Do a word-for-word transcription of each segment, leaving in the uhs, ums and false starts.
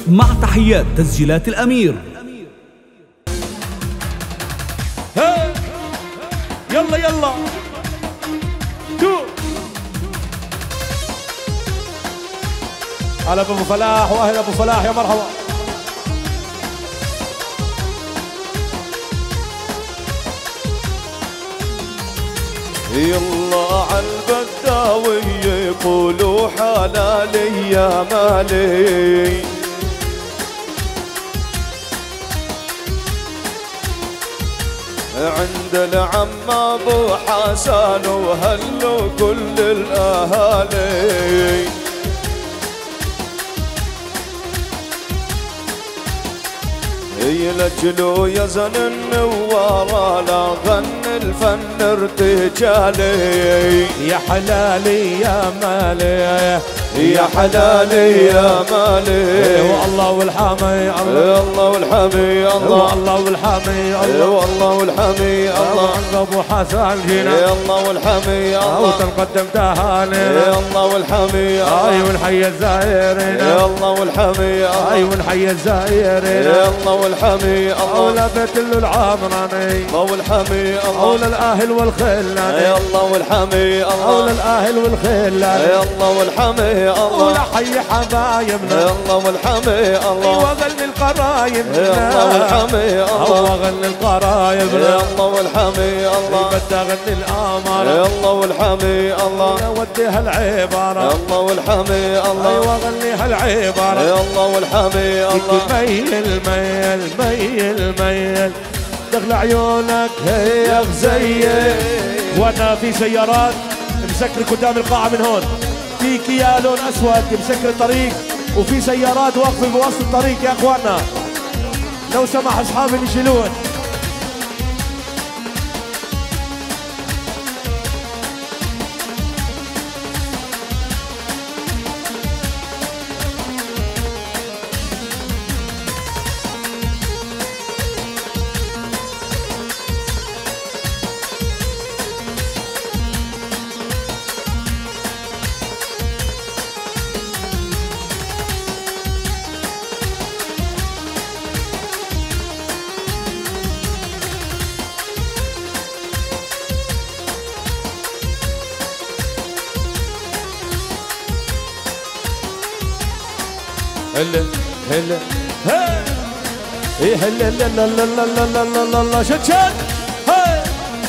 مع تحيات تسجيلات الأمير. ها يلا يلا شو على ابو فلاح واهل ابو فلاح، يا مرحبا. يلا عالبداوي يقولوا حلالي يا مالي، عند العم ابو حسن وهلوا كل الاهالي. يلجلوا يا زن النوار لا غن الفن ارتجالي، يا حلالي يا مالي يا حلالي يا مالي، والله والحامي الله، الله والحامي الله، الله والحامي الله، والله والحامي الله، عند ابو حسن جينا، الله والحامي الله، وتنقدم تهاني، الله والحامي الله، اي ونحيي الزائرين، الله والحامي الله، اي ونحيي الزائرين، الله والحامي الله، اولى بيت العمراني، الله والحامي الله، اولى الاهل والخلاني، الله والحامي الله، اولى الاهل والخلاني، الله والحامي الله، ولا حي حبايبنا، الله والحامي الله، وغني القرايب، الله والحامي الله، وغني القرايب، الله والحامي الله، بدي اغني الامر، الله والحامي الله، وديها العباره، الله والحامي الله، ايوه غنيها العباره، الله والحامي الله، ميل ميل ميل ميل دخل عيونك هي غزيه، وانا في سيارات مسكر قدام القاعه من هون، في كيا لون اسود مسكر الطريق، وفي سيارات واقفه بوسط الطريق يا اخوانا، لو سمح اصحابي يشيلون. هلا هلا ها ايه هلا لا لا لا لا لا لا لا لا شد شد هاي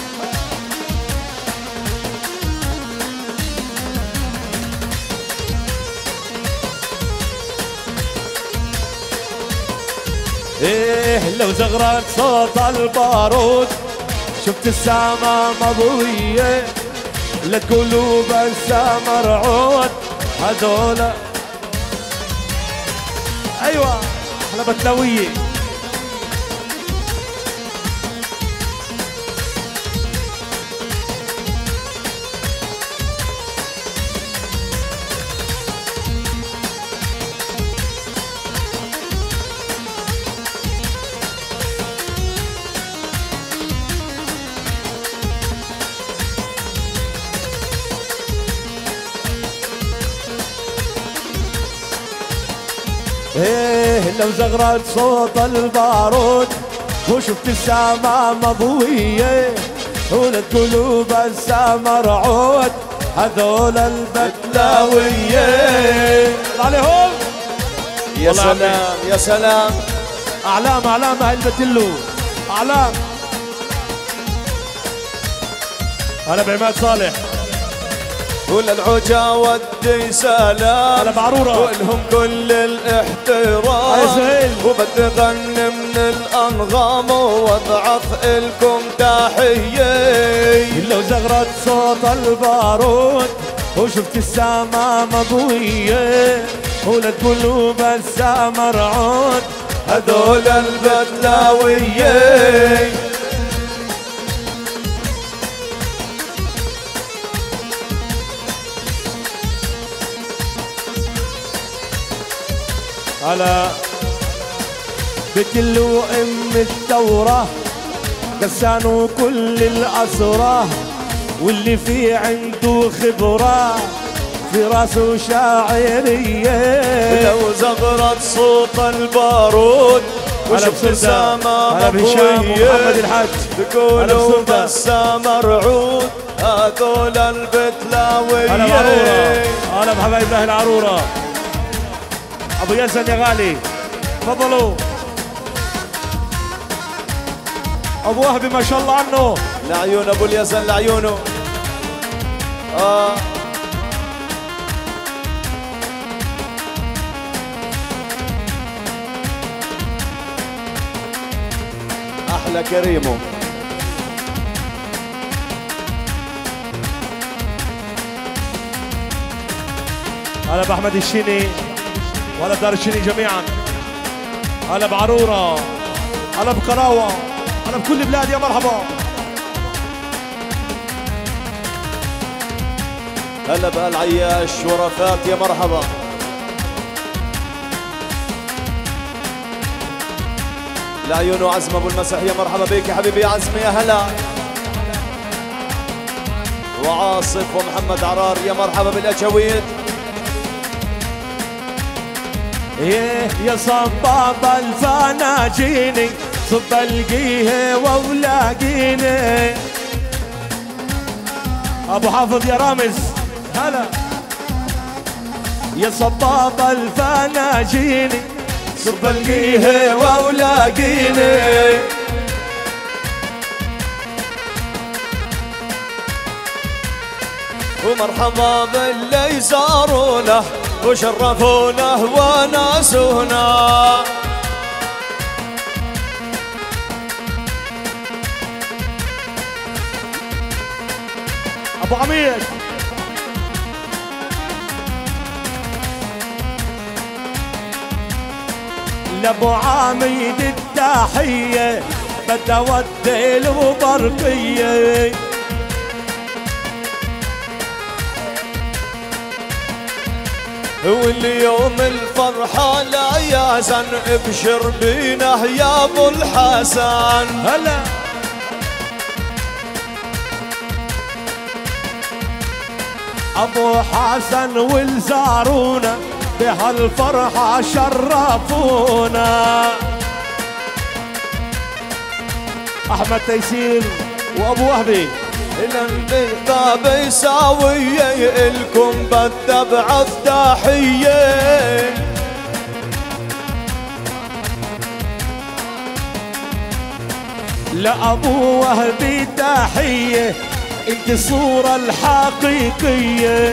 ايه لو زغرت صوت البارود شفت السما مضوية، لا تقولوا بس مرعود هذولا، ايوه احنا بتلاويه. ايه لو زغرت صوت البارود وشفت السما مضوية، ولد قلوب مرعود هذول البتلاوية عليهم. يا سلام يا سلام، اعلام اعلام هاي البتلو اعلام. انا بعماد صالح وللعجا ودي سلام، انا بعرورة ولهم كل الاحترام، وبدي غني من الانغام وابعث الكم تحية. لو زغرت صوت البارود وشفت السما مضوية، ولد قلوب مرعود هذول البتلاوية. على بتلو ام الثورة قسانوا كل الأسرة، واللي فيه عنده خبرة في راسه شاعرية لو زغرت صوت البارود وش ابتسامة مضوية محمد الحاج تقولوا بسامة رعود هذول البتلاوية هلا بعرورة هلا بحبايب الله العرورة ابو يزن يا غالي تفضلوا ابو وهبي ما شاء الله عنه لعيون ابو اليزن لعيونه آه. احلى كريمو هلا باحمد الشيني وهلا بدار الشيني جميعا هلا بعرورة هلا بقراوة هلا بكل بلاد يا مرحبا هلا بآل عياش ورفات يا مرحبا لعيون عزم ابو المسح يا مرحبا بك يا حبيبي يا عزم يا هلا وعاصف ومحمد عرار يا مرحبا بالاجاويد ايه يا صباب الفناجيني صب القيه وولاقيني ابو حافظ يا رامز هلا يا صباب الفناجيني صب القيه وولاقيني ومرحبا باللي زارونا وشرفونا وناسونا ابو عميد لابو عميد التحيه بدي اودي له برقيه واليوم الفرحة لا يحزن ابشر بينا يا ابو الحسن هلا ابو حسن والزارونا بهالفرحة شرفونا احمد تيسير وابو وهبي الباب يساوي الكم بدي ابعث تحيه لأبو وهبي تحية انت الصورة الحقيقية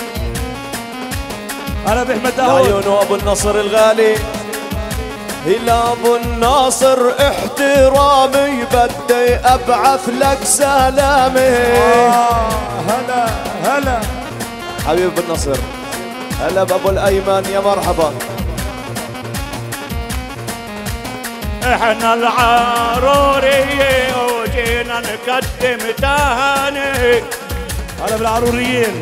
هلا بأحمد داود عيونه ابو النصر الغالي إلى ابو الناصر احترامي بدي ابعث لك سلامي آه هلا هلا حبيب النصر هلا بابو الايمن يا مرحبا احنا العرورية وجينا نقدم تهاني هلا بالعروريين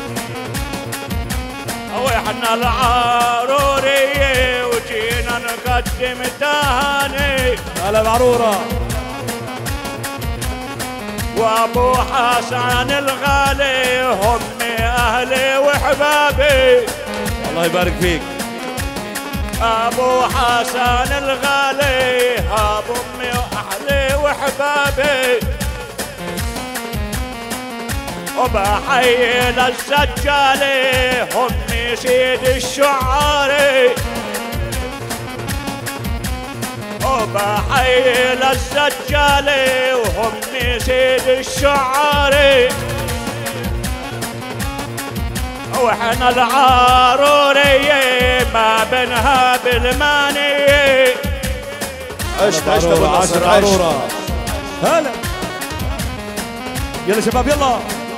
واحنا العرورية وجينا نقدم تهاني هلا بعرورة وابو حسن الغالي هم اهلي وحبابي الله يبارك فيك ابو حسن الغالي هاب امي واهلي وحبابي وبحيي للسجالي همي سيد الشعاري وبحيي للسجالي وهمي سيد الشعاري واحنا العارورية ما بينها بالمانية عشت عشت ابو النصر عشت هلا يلا شباب يلا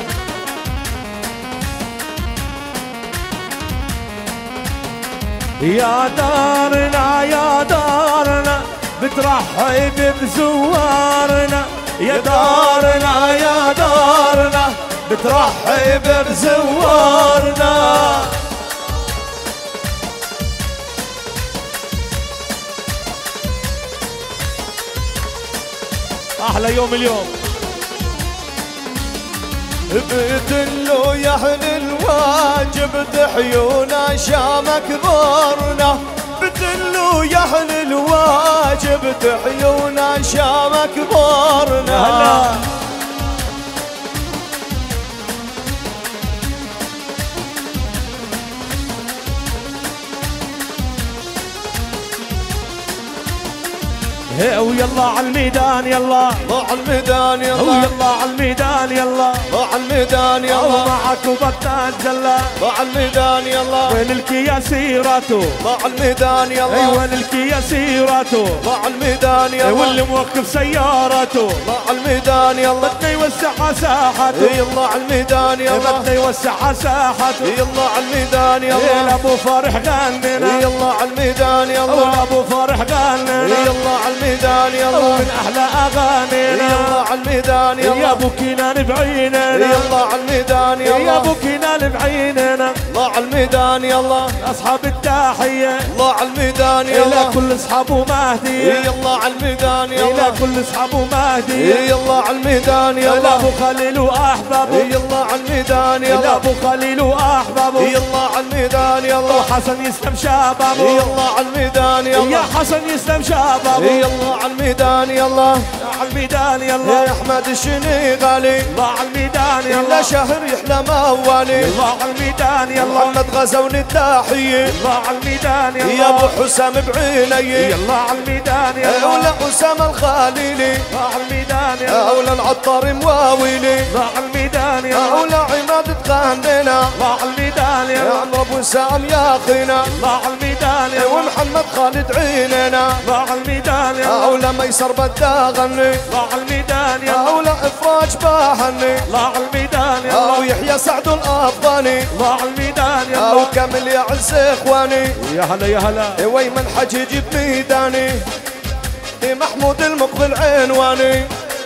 يا دارنا يا دارنا بترحب بزوارنا يا دارنا يا دارنا بترحب بزوارنا احلى يوم اليوم بتلو يا اهل الواجب تحيونا شامك ضرنا بتلو يا اهل الواجب تحيونا شامك ضرنا. ويلا على الميدان يلا على الميدان يلا ويلا على الميدان يلا على الميدان يلا معك وبطال جلا على الميدان يلا وين الكيا سيراته على الميدان يلا اي وين الكيا سيراته على الميدان يلا واللي موقف سيارته على الميدان يلا بدنا يوسع ساحته يلا على الميدان يلا بدنا يوسع ساحته يلا على الميدان يلا يا ابو فرح غننا يلا على الميدان يلا ابو فرح غننا يلا على الميدان يلا من احلى اغانينا يلا على الميدان يلا يا ابو كنان بعيننا يلا على الميدان يلا يا ابو كنان بعيننا الله على الميدان يلا اصحاب التحيه الله على الميدان الى يلا كل اصحابه مهدي يلا على الميدان الى يلا كل اصحابه مهدي يلا على الميدان الى يلا ابو خليل واحبابه يلا على الميدان الى يلا ابو خليل واحبابه يلا على الميدان يلا وحسن يسلم شبابه يلا على الميدان يا يلا حسن يسلم شبابه يلا على الميدان يلا على الميدان يلا يا احمد الشنيغالي الله على الميدان يلا يلا شهر يحلى موالي الله على الميدان يلا محمد غزوني التحيه الله على الميدان يلا يا ابو حسام بعيني يلا على الميدان يلا اولى حسام الخليلي الله على الميدان يلا اولى العطار مواويلي الله على الميدان يلا اولى عماد تغنينا الله على الميدان يا يلا عمرو ابو سام يا اخينا الله على الميدان يلا ومحمد خالد عيننا الله على الميدان يلا اولى ميسر بدا غني الله على الميدان يلا اولى افراج باهني الله على الميدان يلا او يحيى سعد الافغاني الله على الميدان او يلا كامل يا عز اخواني يا هلا يا هلا ويمن حجيج بميداني محمود المقبل عنواني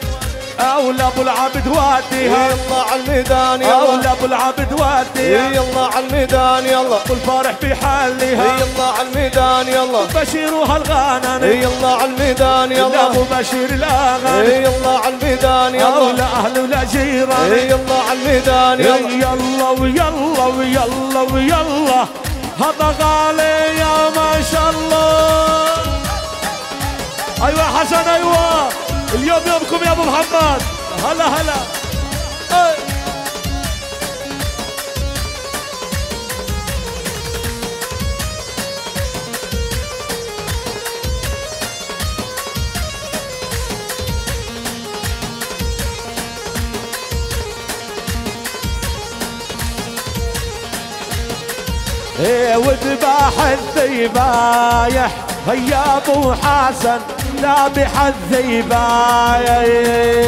اولى ابو العبد واديها يلا على الميدان يلا اولى ابو العبد واديها يلا على الميدان يلا والفرح في حالها يلا على الميدان يلا بشير وهالغناني يلا على الميدان يلا ابو بشير الاغاني يلا على الميدان يلا اولى اهل ولا جيران يلا على الميدان يلا يلا ويلا ويلا ويلا هذا غالي يا ما شاء الله. ايوه حسن ايوه اليوم يومكم يا ابو محمد. هلا هلا اي ايه وذباح الذيبايح هيا ابو حسن ذابح الذيبايح.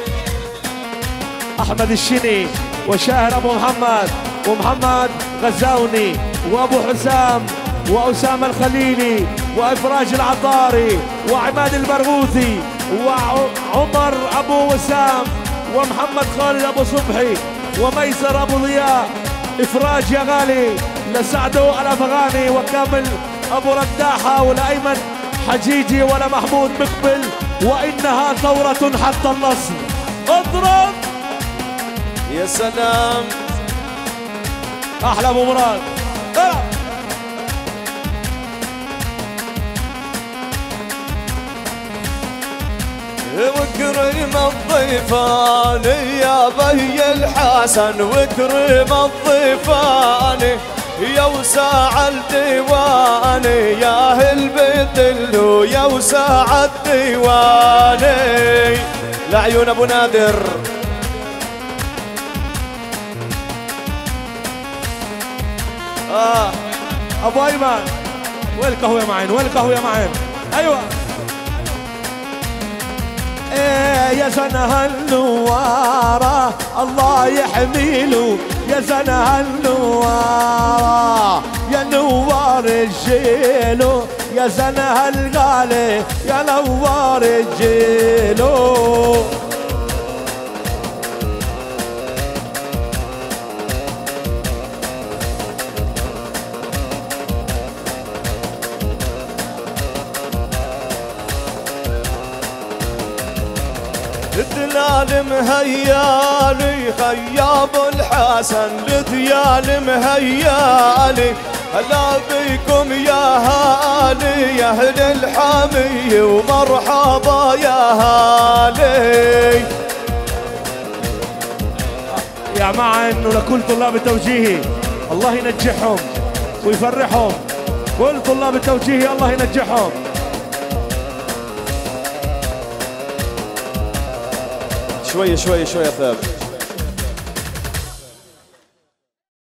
احمد الشني وشاهر ابو محمد ومحمد غزاوني وابو حسام واسامه الخليلي وافراج العطاري وعماد البرغوثي وعمر ابو وسام ومحمد خالد ابو صبحي وميسر ابو ضياء. افراج يا غالي لسعدو الافغاني وكامل ابو رداحه ولا ايمن حجيجي ولا محمود مقبل. وانها ثوره حتى النصر. اضرب يا سلام احلى ابو مراد. العب وكريم الضيفاني يا بي الحسن وكريم الضيفاني يا وساع الديواني يا اهل بيت اللو يا وساع الديواني لعيون ابو نادر. اه ابو ايمن وين القهوه يا معين؟ وين القهوه يا معين؟ ايوه ايه يا زنها النوارة الله يحميله يا زنها النوارة يا نوار الجيلو يا زنها الغالي يا نوار الجيلو. الدلال مهيالي خياب الحسن لديال مهيالي هلا بكم يا هالي يا اهل الحمي ومرحبا يا هالي. يا مع انه لكل طلاب التوجيهي الله ينجحهم ويفرحهم، كل طلاب التوجيهي الله ينجحهم. شوي شوي شوي يا ثابت.